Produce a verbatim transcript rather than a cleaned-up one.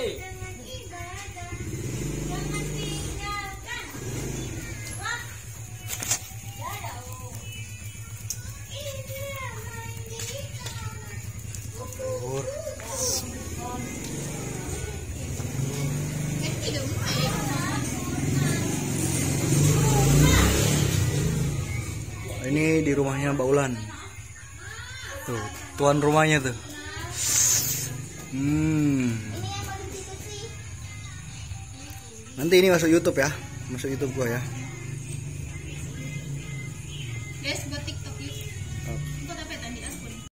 Ini di rumahnya Mbak Ulan. Tuh, tuan rumahnya tuh. Hmm. Nanti ini masuk YouTube ya, masuk YouTube gua ya.